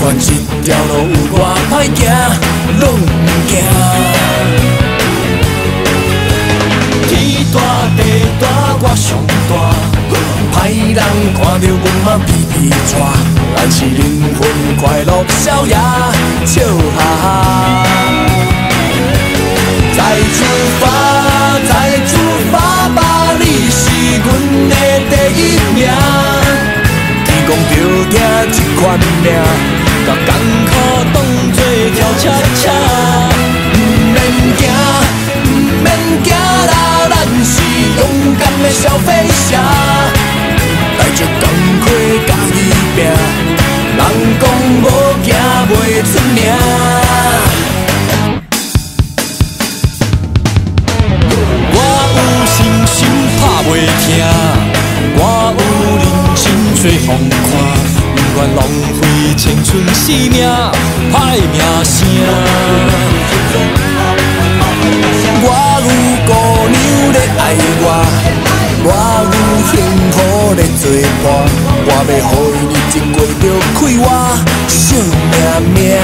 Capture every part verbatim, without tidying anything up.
管这条路有偌歹行，拢毋惊。天大地大，我上大，歹人看到阮嘛皮皮喘。咱是灵魂快乐逍遥，笑哈哈。再出发，再出发吧，你是阮的第一名。天公着疼这款命，甲艰苦当作跳恰恰。毋免惊，毋免惊啦，咱是勇敢的小飞侠，带着工课家己拼，人讲无惊袂出名。袂听，我有认真做风看，不愿浪费青春生命，歹名声。我有姑娘咧爱我，我有幸福咧作伴，我要予伊日子过着快活，惜命命。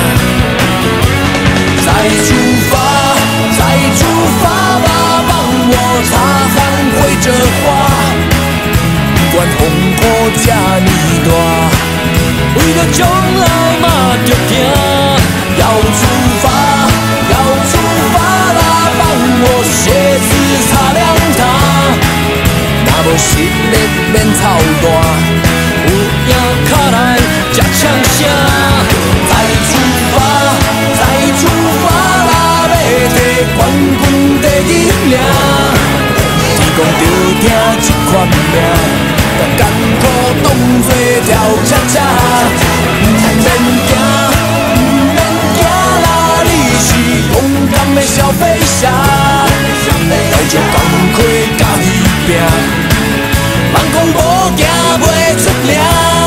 再出发，再出发吧，帮我擦汗。挥着花，不管风波这呢大，为了将来嘛着行。要出发，要出发啦！帮我鞋子擦亮它，若无实力免操蛋，有影脚来才呛声。再出发，再出发啦！要摕冠军第一名。讲着疼这款命，甲艰苦当作跳恰恰。毋免惊，毋免惊啦，你是勇敢的小飞侠，带着工课家己拼，人讲无惊袂出名。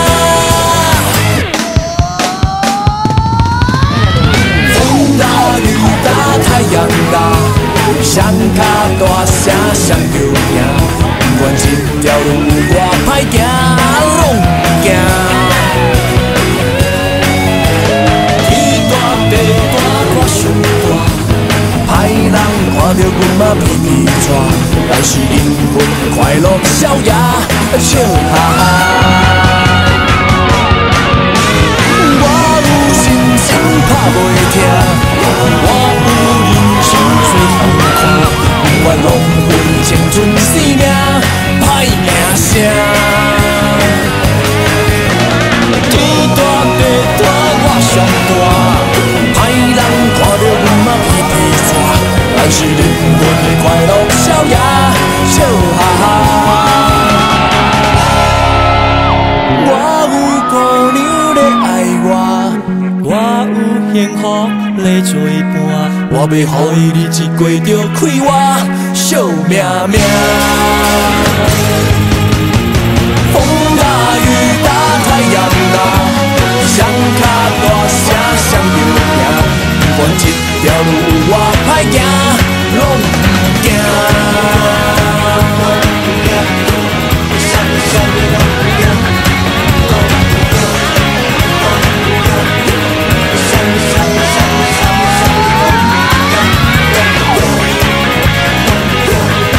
风大雨大太阳大。双脚大声双着赢，不管这条路有偌歹行，拢毋惊。天大地大，我上大，歹人看到阮嘛皮皮喘。咱是灵魂快乐逍遥，笑哈哈。我有信心打袂停，我有认真做风。不愿浪费青春生命，歹名声。天大地大，我上大，歹人看到阮嘛皮皮喘。咱是灵魂快乐逍遥，笑哈哈。我有姑娘咧爱我，我有幸福咧作伴。我要予伊日子过着快活，惜命命。风大雨大太阳大，双脚大声双着赢。不管这条路有偌歹行，拢毋惊。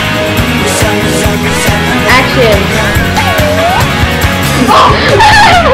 Action!